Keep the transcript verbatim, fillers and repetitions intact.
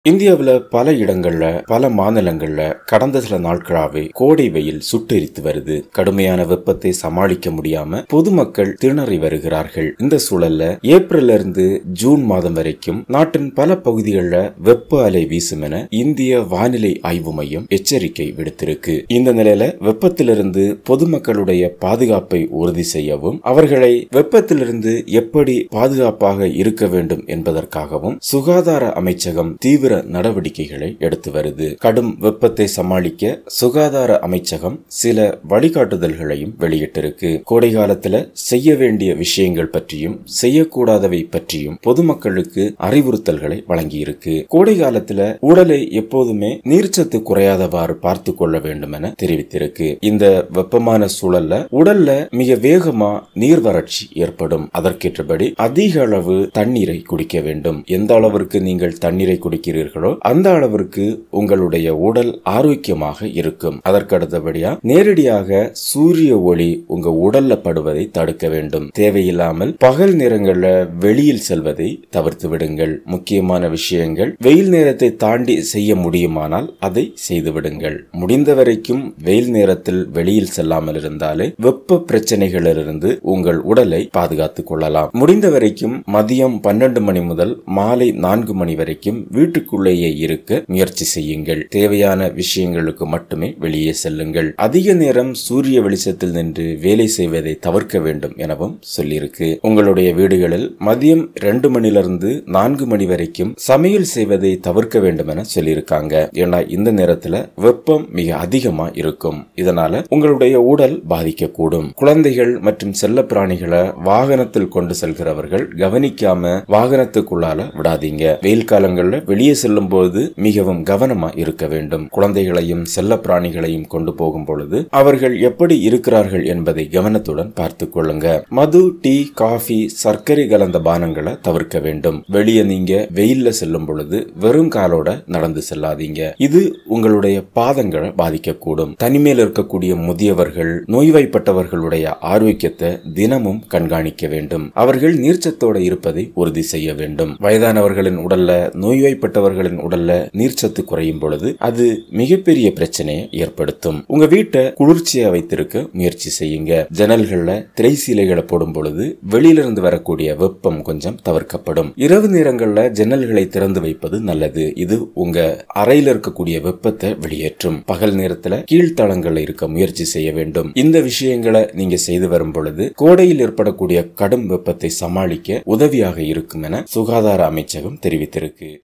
இந்தியாவுல பல இடங்கள்ல பல மாநிலங்கள்ல கடந்த சில நாட்களாவே கோடை வெயில் சுட்டெரித்து வருது. கடுமையான வெப்பத்தை சமாளிக்க முடியாம பொதுமக்கள் திணறி வருகிறார்கள். இந்த சூழல்ல ஏப்ரல்ல இருந்து ஜூன் மாதம் வரைக்கும் நாட்டின் பல பகுதிகளில் வெப்ப அலை வீசும் என இந்திய வானிலை ஆய்வு மையம் எச்சரிக்கை விடுத்திருக்கு. இந்த நிலையில வெப்பத்திலிருந்து பொதுமக்களுடைய பாதுகாப்பை உறுதி செய்யவும் அவர்களை வெப்பத்திலிருந்து எப்படி பாதுகாப்பாக இருக்க வேண்டும் என்பதற்காகவும் சுகாதார அமைச்சகம் தீவிர நடவடிக்கைகளை எடுத்து வருது. கடும் வெப்பத்தை சமாளிக்க சுகாதார அமைச்சகம் சில வழிகாட்டுதல்களையும் வெளியிட்டிருக்கு. கோடை காலத்துல செய்ய வேண்டிய விஷயங்கள் பற்றியும் செய்யக்கூடாதவை பற்றியும் பொதுமக்களுக்கு அறிவுறுத்தல்களை வழங்கியிருக்கு. கோடை காலத்துல உடலை எப்போதுமே நீர்ச்சத்து குறையாதவாறு பார்த்துக் கொள்ள வேண்டும் என தெரிவித்திருக்கு. இந்த வெப்பமான சூழல்ல உடல்ல மிக வேகமா நீர் வறட்சி ஏற்படும். அதற்கேற்றபடி அதிக அளவு தண்ணீரை குடிக்க வேண்டும். எந்த அளவிற்கு நீங்கள் தண்ணீரை குடிக்கிறீர்கள் அந்த அளவிற்கு உங்களுடைய உடல் ஆரோக்கியமாக இருக்கும். அதற்கு அடுத்தபடியா நேரடியாக சூரிய ஒளி உங்க உடல்ல படுவதை தடுக்க வேண்டும். தேவையில்லாமல் பகல் நேரங்கள்ல வெளியில் செல்வதை தவிர்த்து விடுங்கள். முக்கியமான விஷயங்கள் வெயில் நேரத்தை தாண்டி செய்ய முடியுமானால் அதை செய்து விடுங்கள். முடிந்த வரைக்கும் வெயில் நேரத்தில் வெளியில் செல்லாமல் இருந்தாலே வெப்ப பிரச்சனைகளிலிருந்து உங்கள் உடலை பாதுகாத்துக் கொள்ளலாம். முடிந்த வரைக்கும் மதியம் பன்னெண்டு மணி முதல் மாலை நான்கு மணி வரைக்கும் வீட்டுக்குள்ளேயே இருக்க முயற்சி செய்யுங்கள். தேவையான விஷயங்களுக்கு மட்டுமே வெளியே செல்லுங்கள். அதிக நேரம் சூரிய வெளிச்சத்தில் நின்று வேலை செய்வதை தவிர்க்க வேண்டும் எனவும் சொல்லியிருக்கு. உங்களுடைய வீடுகளில் மதியம் ரெண்டு மணிலிருந்து நான்கு மணி வரைக்கும் சமையல் செய்வதை தவிர்க்க வேண்டும் என சொல்லியிருக்காங்க. ஏன்னா இந்த நேரத்துல வெப்பம் மிக அதிகமா இருக்கும். இதனால உங்களுடைய உடல் பாதிக்கக்கூடும். குழந்தைகள் மற்றும் செல்ல பிராணிகளை வாகனத்தில் கொண்டு செல்கிறவர்கள் கவனிக்காம வாகனத்துக்குள்ளால விடாதீங்க. வெயில் காலங்கள்ல வெளியே செல்லும் போது மிகவும் கவனமா இருக்க வேண்டும். குழந்தைகளையும் செல்ல பிராணிகளையும் கொண்டு போகும் பொழுது அவர்கள் எப்படி இருக்கிறார்கள் என்பதை கவனத்துடன் பார்த்துக் கொள்ளுங்க. மது, டீ, காஃபி, சர்க்கரை கலந்த பானங்களை தவிர்க்க வேண்டும். வெளியே நீங்க வெயில்ல செல்லும் பொழுது வெறும் காலோட நடந்து செல்லாதீங்க. இது உங்களுடைய பாதங்களை பாதிக்கக்கூடும். தனிமையில் இருக்கக்கூடிய முதியவர்கள், நோய்வாய்ப்பட்டவர்களுடைய ஆரோக்கியத்தை தினமும் கண்காணிக்க வேண்டும். அவர்கள் நீர்ச்சத்தோட இருப்பதை உறுதி செய்ய வேண்டும். வயதானவர்களின் உடல்ல நோய்வாய்ப்பட்டவர்களின் உடல்ல நீர்ச்சத்து குறையும் பொழுது அது மிகப்பெரிய பிரச்சனையை ஏற்படுத்தும். உங்க வீட்டை குளிர்ச்சியா வைத்திருக்க முயற்சி செய்யுங்க. ஜன்னல்கள்ல திரைசீலைகளை போடும் பொழுது வெளியிலிருந்து வரக்கூடிய வெப்பம் கொஞ்சம் தவிர்க்கப்படும். இரவு நேரங்கள்ல ஜன்னல்களை திறந்து வைப்பது நல்லது. இது உங்க அறையில் இருக்கக்கூடிய வெப்பத்தை வெளியேற்றும். பகல் நேரத்துல கீழ்த்தளங்கள்ல இருக்க முயற்சி செய்ய வேண்டும். இந்த விஷயங்களை நீங்க செய்து வரும் பொழுது கோடையில் ஏற்படக்கூடிய கடும் வெப்பத்தை சமாளிக்க உதவியாக இருக்கும் என சுகாதார அமைச்சகம் தெரிவித்திருக்கு.